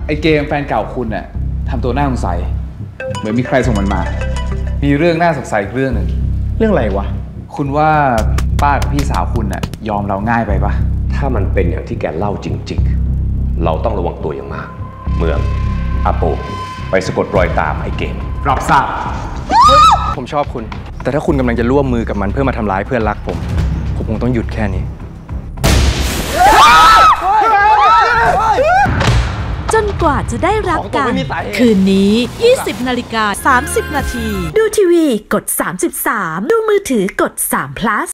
ไอเกมแฟนเก่าคุณน่ะทำตัวน่าสงสัยเหมือนมีใครส่งมันมามีเรื่องน่าสงสัยเรื่องหนึ่งเรื่องอะไรวะคุณว่าป้ากับพี่สาวคุณน่ะยอมเราง่ายไปปะถ้ามันเป็นอย่างที่แกเล่าจริงๆเราต้องระวังตัวอย่างมากเมืองอาโปไปสะกดรอยตามไอ้เกมรับทราบผมชอบคุณแต่ถ้าคุณกำลังจะร่วมมือกับมันเพื่อมาทำร้ายเพื่อนรักผมคงต้องหยุดแค่นี้จนกว่าจะได้รักกันคืนนี้ 20:30 น.ดูทีวีกด 33ดูมือถือกด3 plus